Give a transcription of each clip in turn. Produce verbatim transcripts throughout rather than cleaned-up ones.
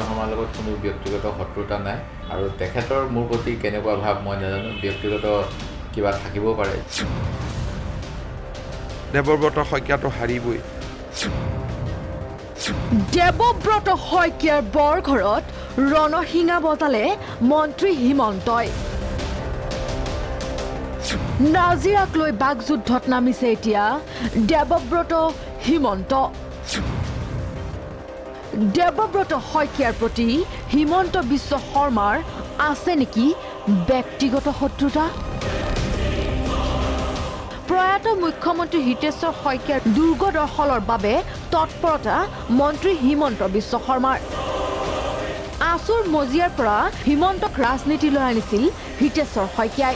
আমাৰ লগত কোনো ব্যক্তিগত শত্ৰুতা নাই আৰু তেখেতৰ মোৰ প্ৰতি কেনেকুৱা ভাৱ মই নাজানো ব্যক্তিগত কিবা থাকিব পাৰে দেবব্ৰত শইকীয়াটো হাৰিবই দেবব্ৰত শইকীয়াৰ বৰঘৰত ৰণসিঙা বজালে মন্ত্ৰী হিমন্তই নাজিৰাক লৈ বাকযুদ্ধত নামিছে এতিয়া দেবব্ৰত হিমন্ত দেবব্ৰত শইকীয়াৰ প্ৰতি হিমন্ত বিশ্ব শৰ্মাৰ আছে নেকি ব্যক্তিগত শত্ৰুতা প্ৰয়াত মুখ্যমন্ত্ৰী হিতেশ্বৰ শইকীয়াৰ দুৰ্গদৰ্শনৰ বাবে তৎপৰতা মন্ত্ৰী হিমন্ত বিশ্ব শৰ্মাৰ আসুৰ মজিয়াৰ পৰা হিমন্তক ৰাজনীতিলৈ আনিছিল হিতেশ্বৰ শইকীয়াই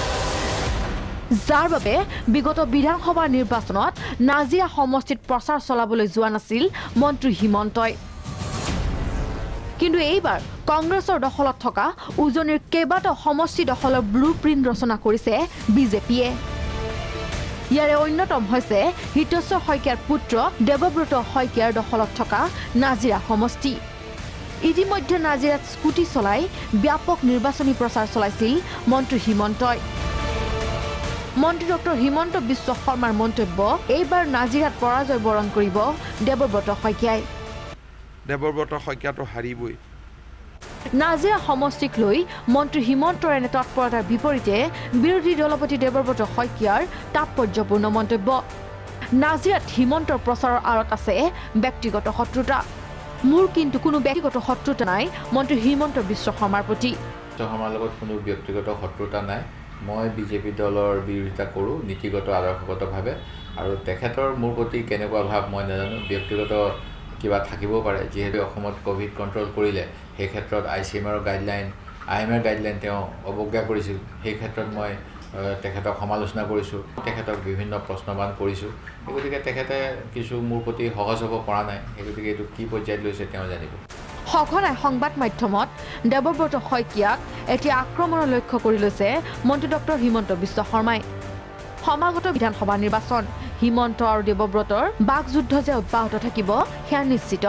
যাৰ বাবে বিগত বিধানসভা নিৰ্বাচনত নাজিৰা সমষ্টিত প্ৰচাৰ চলাবলৈ যোৱা নাছিল মন্ত্ৰী হিমন্তই কিন্তু এইবাৰ কংগ্ৰেছৰ দখলত থকা উজনিৰ কেইবাটাও সমষ্টি দখলৰ ব্লু প্ৰিণ্ট ৰচনা কৰিছে বিজেপিয়ে ইয়াৰে অন্যতম হৈছে হিতেশ্বৰ শইকীয়াৰ পুত্ৰ দেবব্ৰত শইকীয়াৰ দখলত থকা নাজিৰা সমষ্টি ইতিমধ্যে নাজিৰাত স্কুটি চলাই ব্যাপক নিৰ্বাচনী প্ৰচাৰ চলাইছিল মন্ত্ৰী হিমন্তই মন্ত্ৰী ডক্টৰ হিমন্ত বিশ্ব শৰ্মাৰ মন্তব্য এইবাৰ নাজিৰাত পৰাজয় বৰণ কৰিব দেবব্ৰত শইকীয়াই দেবব্ৰত শইকীয়াটো হাৰিবই নাজিৰা সমষ্টিক লৈ মন্ত্ৰী হিমন্তৰ এনে তৎপৰতাৰ বিপৰীতে বিৰোধী দলপতি দেবব্ৰত শইকীয়াৰ তাৎপৰ্যপূৰ্ণ মন্তব্য নাজিৰাত হিমন্তৰ প্ৰচাৰৰ আঁৰত আছে ব্যক্তিগত শত্ৰুতা মোৰ কিন্তু কোনো ব্যক্তিগত শত্ৰুতা নাই মন্ত্ৰী হিমন্ত বিশ্ব শৰ্মাৰ প্ৰতি আমাৰ লগত কোনো ব্যক্তিগত শত্ৰুতা নাই মই বিজেপি দলৰ বিৰোধিতা কৰোঁ নীতিগত আদৰ্শগতভাৱে আৰু তেখেতৰ মোৰ প্ৰতি কেনেকুৱা ভাৱ মই নাজানো ব্যক্তিগত কিবা থাকিব পাৰে যিহেতু অসমত কোভিড কণ্ট্ৰল কৰিলে সেই ক্ষেত্ৰত আই চি এমৰ গাইডলাইন আই এম এৰ গাইডলাইন তেওঁ অৱজ্ঞা কৰিছিল সেই ক্ষেত্ৰত মই তেখেতক সমালোচনা কৰিছোঁ তেখেতক বিভিন্ন প্ৰশ্নবান কৰিছোঁ সেই গতিকে তেখেতে কিছু মোৰ প্ৰতি সহজ হ'ব পৰা নাই সেই গতিকে এইটো কি পৰ্যায়ত লৈছে তেওঁ জানিব সঘনাই সংবাদ মাধ্যমত দেবব্ৰত শইকীয়াক এতিয়া আক্ৰমণৰ লক্ষ্য কৰি লৈছে মন্ত্ৰী ডক্টৰ হিমন্ত বিশ্ব শৰ্মাই সমাগত বিধানসভা নিৰ্বাচন হিমন্ত আৰু দেবব্ৰতৰ বাকযুদ্ধ যে অব্যাহত থাকিব সেয়া নিশ্চিত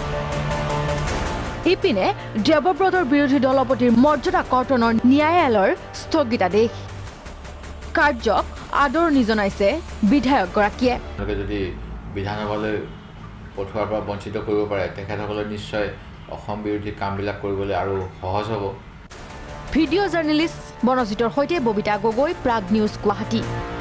ইপিনে দেবব্ৰতৰ বিৰোধী দলপতিৰ মৰ্যাদা কৰ্তনৰ ন্যায়ালয়ৰ স্থগিতাদেশ কাৰ্যক আদৰণি জনাইছে বিধায়কগৰাকীয়ে যদি বিধানসভালৈ পঠোৱাৰ পৰা বঞ্চিত কৰিব পাৰে তেখেতসকলে নিশ্চয় অসম বিৰোধী কামবিলাক কৰিবলৈ আৰু সহজ হ'ব ভিডিঅ' জাৰ্নেলিষ্ট বনজিতৰ সৈতে ববিতা গগৈ প্ৰাগ নিউজ গুৱাহাটী।